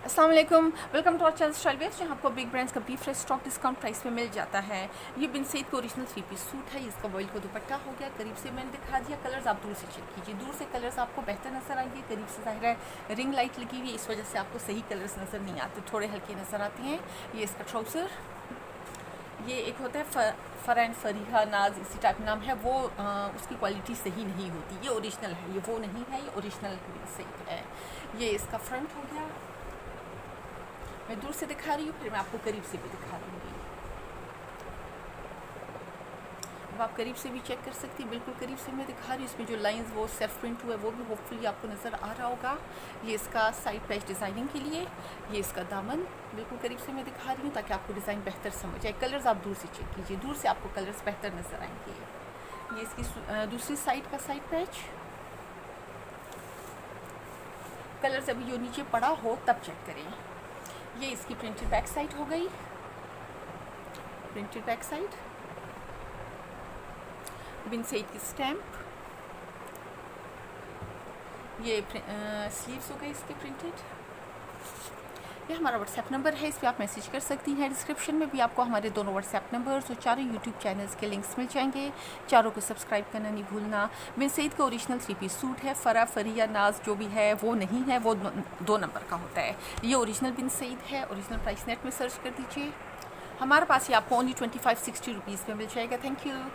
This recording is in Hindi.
अस्सलाम वालेकुम, welcome to our channel style waves, जहाँ आपको बिग ब्रांड्स का फ्रेश स्टॉक डिस्काउंट प्राइस में मिल जाता है। ये बिन सईद का ओरिजिनल 3 पीस सूट है। इसका वॉइल का दुपट्टा हो गया। करीब से मैंने दिखा दिया, कलर्स आप दूर से चेक कीजिए। दूर से कलर्स आपको बेहतर नजर आएंगे, करीब से जाहिर है रिंग लाइट लगी हुई है, इस वजह से आपको सही कलर्स नज़र नहीं आते, थोड़े हल्के नज़र आते हैं। ये इसका ट्राउज़र, ये एक होता है फरैन फरीहा नाज, इसी टाइप नाम है वो, उसकी क्वालिटी सही नहीं होती। ये ओरिजिनल है, ये वो नहीं है, ये ओरिजिनल सही है। ये इसका फ्रंट हो गया। मैं दूर से दिखा रही हूँ, फिर मैं आपको करीब से भी दिखा दूँगी। अब आप करीब से भी चेक कर सकती हैं, बिल्कुल करीब से मैं दिखा रही हूँ। इसमें जो लाइंस वो सेल्फ प्रिंट हुआ है वो भी होपफुली आपको नज़र आ रहा होगा। ये इसका साइड पैच डिज़ाइनिंग के लिए, ये इसका दामन बिल्कुल करीब से मैं दिखा रही हूँ ताकि आपको डिज़ाइन बेहतर समझ आए। कलर्स आप दूर से चेक कीजिए, दूर से आपको कलर्स बेहतर नज़र आएंगे। ये इसकी दूसरी साइड का साइड पैच, कलर्स अभी जो नीचे पड़ा हो तब चेक करें। ये इसकी प्रिंटेड बैक साइड हो गई, printed back side, Bin Saeed की स्टैम्प, ये स्लीव्स हो गए इसके प्रिंटेड। ये हमारा व्हाट्सएप नंबर है, इस पर आप मैसेज कर सकती हैं। डिस्क्रिप्शन में भी आपको हमारे दोनों व्हाट्सएप नंबर्स और चारों यूट्यूब चैनल्स के लिंक्स मिल जाएंगे। चारों को सब्सक्राइब करना नहीं भूलना। बिन सईद का ओरिजिनल 3 पीस सूट है। फरिया नाज जो भी है वो नहीं है, वो 2 नंबर का होता है। ये ओरिजिनल बिन सईद है। ओरिजिनल प्राइस नेट में सर्च कर दीजिए। हमारे पास ये आपको ओनली 25-60 रुपीज़ में मिल जाएगा। Thank you.